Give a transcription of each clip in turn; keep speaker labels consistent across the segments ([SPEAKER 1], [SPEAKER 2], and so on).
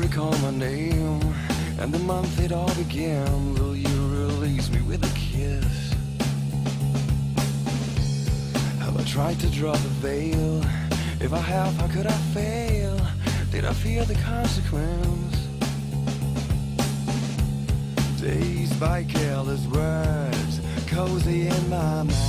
[SPEAKER 1] call my name, and the month it all began. Will you release me with a kiss? Have I tried to draw the veil? If I have, how could I fail? Did I fear the consequence? Dazed by careless words, cozy in my mind.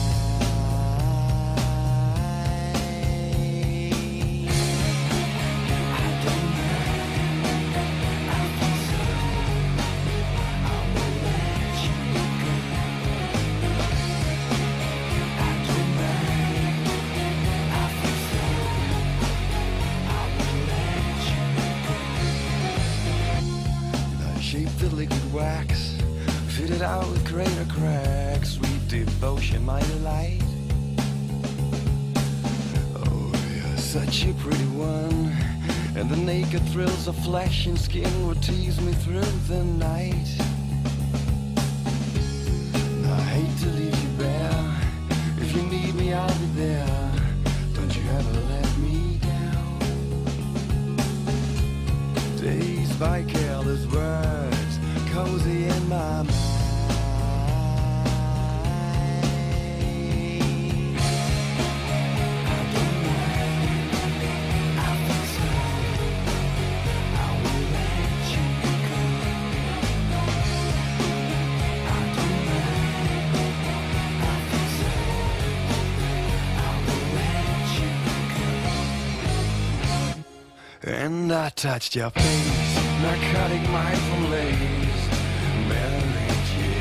[SPEAKER 1] Shape the liquid wax, fit it out with greater cracks. Sweet devotion, my delight. Oh, you're such a pretty one, and the naked thrills of flesh and skin would tease me through the night. I hate to leave you bare. If you need me, I'll be there. Don't you ever let me down. Dazed by careless words, cozy in my mind. I don't mind, I think so. I will let you go. I don't mind, I think so. I will let you go. And I touched your face, narcotic mindful lace, Mary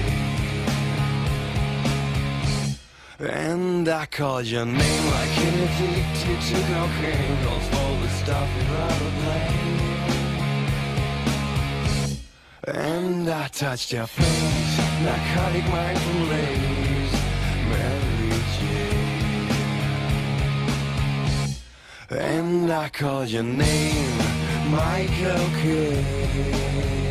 [SPEAKER 1] Jane. And I called your name like an addicted to cocaine, calls all the stuff you'd rather play. And I touched your face, narcotic mindful lace, Mary Jane. And I called your name, Michael Kidd.